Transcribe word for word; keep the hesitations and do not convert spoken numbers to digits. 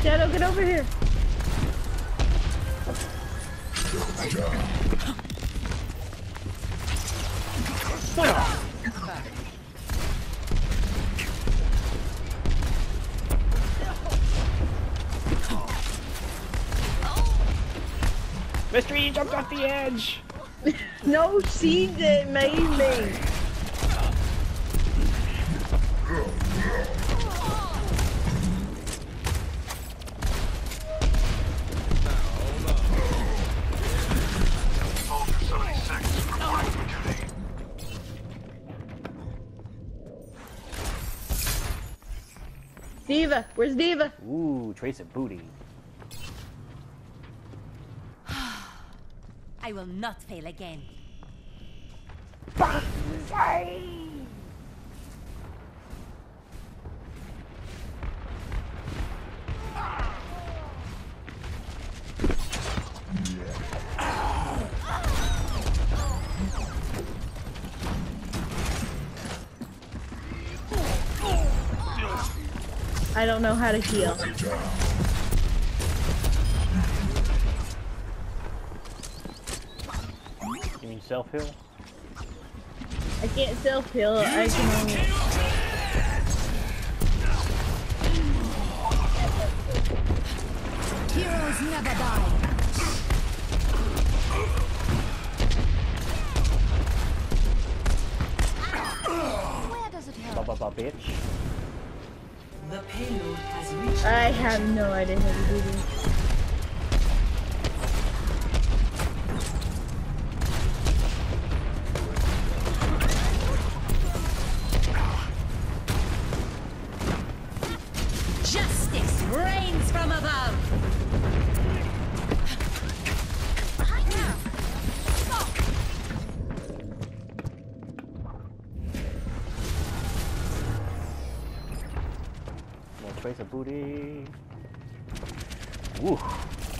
Shadow, get over here. Mystery, you jumped off the edge! No, she did made me. Diva, where's Diva? Ooh, trace of booty. I will not fail again. I don't know how to heal. You mean self-heal? I can't self-heal, I can only... Heroes never die. Where does it help? Ba ba ba, bitch. The payload has reached. I have no idea how to do this. Justice reigns from above. More trace of booty. Woo.